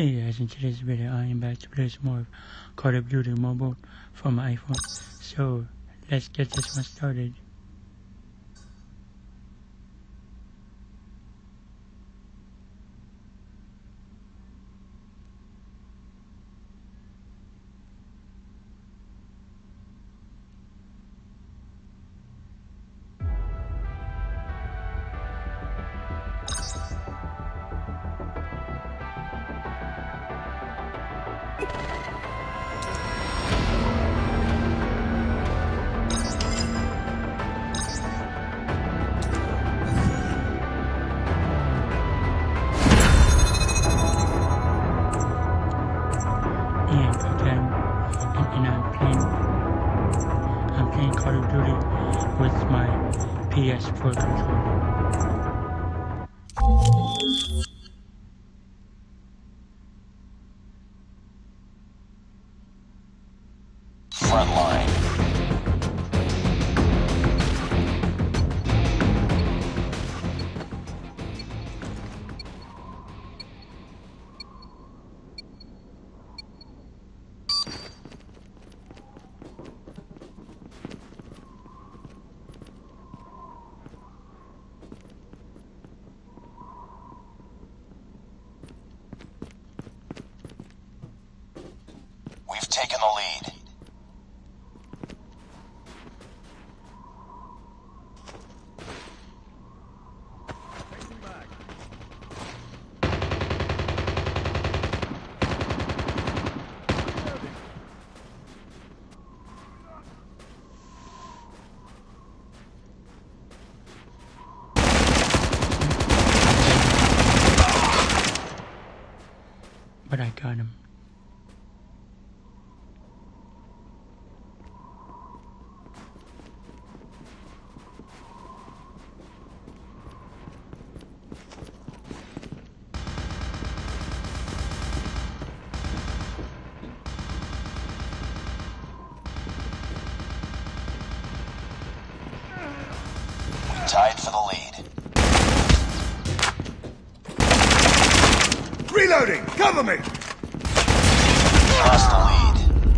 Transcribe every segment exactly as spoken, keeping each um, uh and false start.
Hey guys, in today's video I am back to play some more Call of Duty Mobile for my iPhone. So let's get this one started. And again, and, and I'm playing, I'm playing Call of Duty with my P S four controller. Front line. We've taken the lead. But I got him. Tied for the lead. Reloading! Cover me! Lost the lead.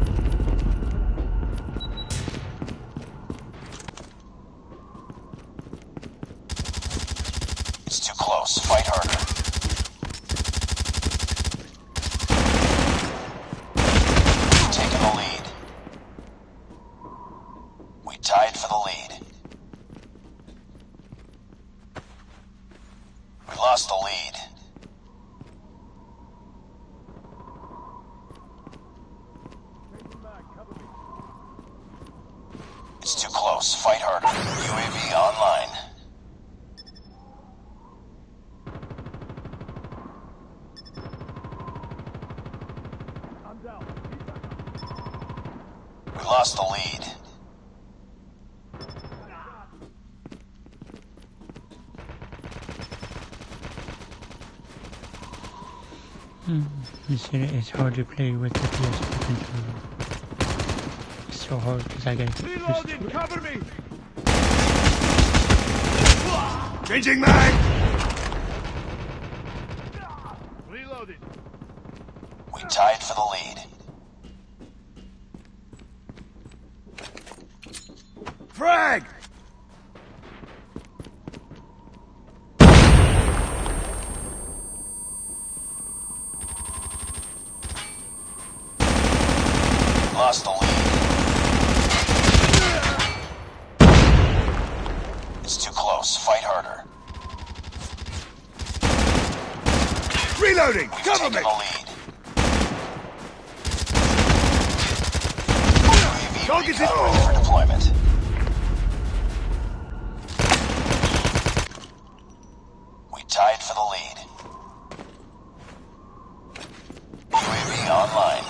It's too close. Fight harder. We've taken the lead. We tied for the lead. We lost the lead. It's too close. Fight harder. U A V online. I'm down. We lost the lead. Hmm. You see, it's hard to play with the P S four controller. It's so hard because I get used to Reloading! it. Cover me! Changing mag! Reloading! We tied for the lead. Frag! Lost the lead. It's too close. Fight harder. Reloading! We've Cover taken me! the lead. U A V Target's recon in- ready for deployment. We tied for the lead. U A V online.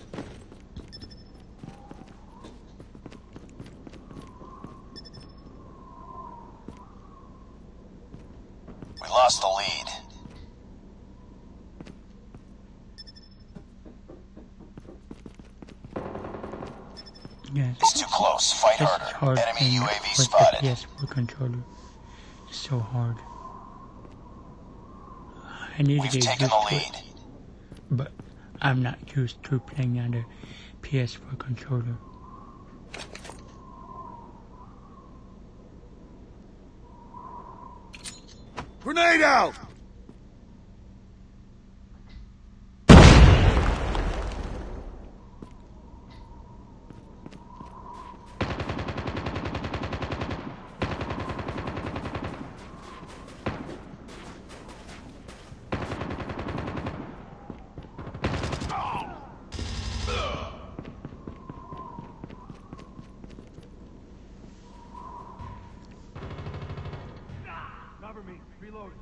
We lost the lead. Yes. It's too close. Fight It's harder. hard Enemy playing U A V with the spotted. P S four controller. It's so hard. I need We've to get taken used the to lead. it. but I'm not used to playing on the P S four controller. Grenade out! Cover me. Reloading.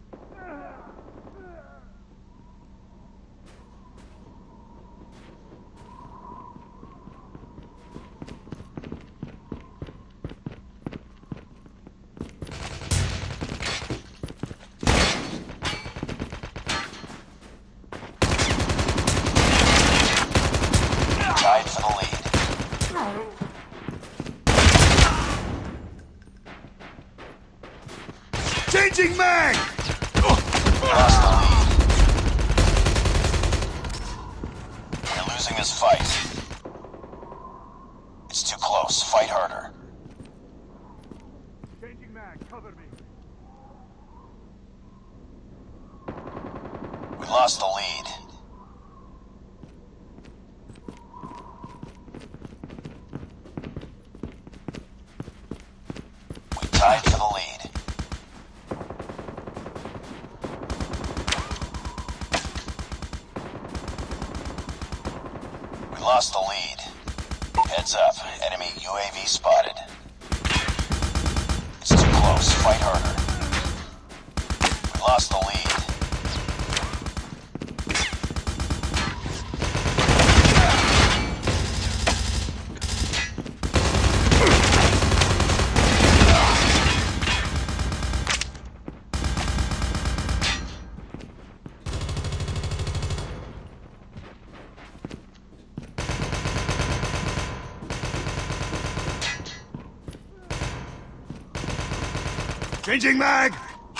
Tied for the lead. Changing mag! Lost the lead. You're losing this fight. It's too close. Fight harder. Changing mag, cover me. We lost the lead. We tied for the lead. We lost the lead. Heads up. Enemy U A V spotted. It's too close. Fight harder. We lost the lead. Changing mag!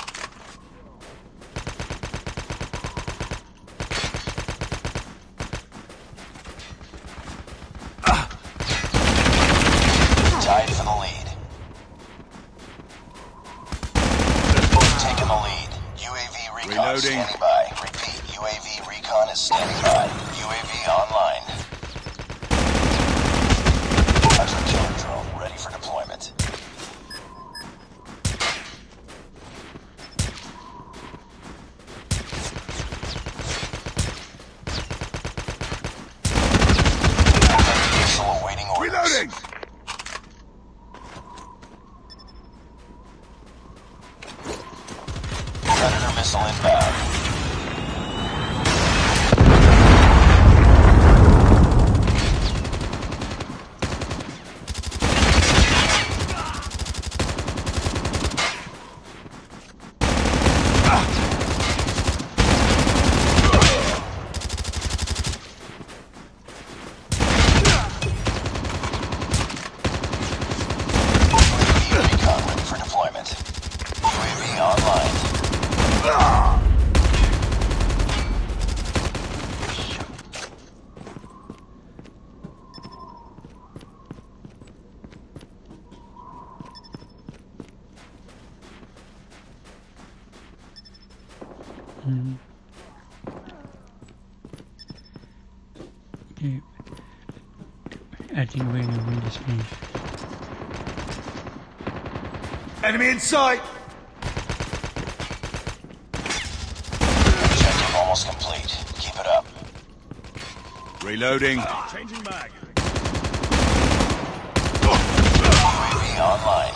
Tied for the lead. Taking the lead. U A V recon Reloading. standing by. Repeat, U A V recon is standing by. U A V online. Hunter killer drone ready for deployment. Missile awaiting orders. Reloading! Predator missile inbound. U A V recon ready for deployment. U A V online. Mm. Okay. I think we're gonna win this game. Enemy in sight! Objective almost complete. Keep it up. Reloading. Changing mag. U A V online.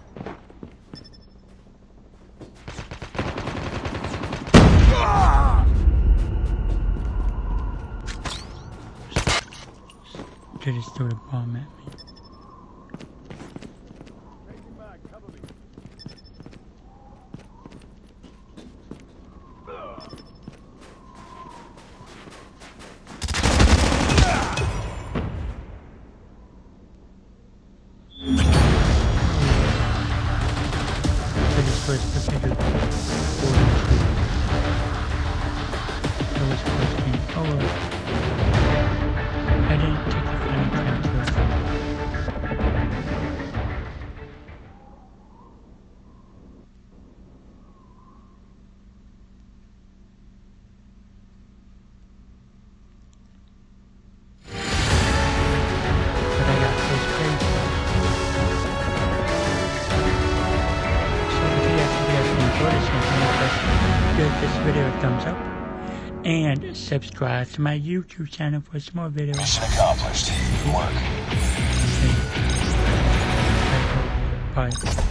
They just threw a bomb at me. Changing mag, cover me. They just first located forty-two. That was first game. and subscribe to my YouTube channel for some more videos. Mission accomplished. Good work. Bye.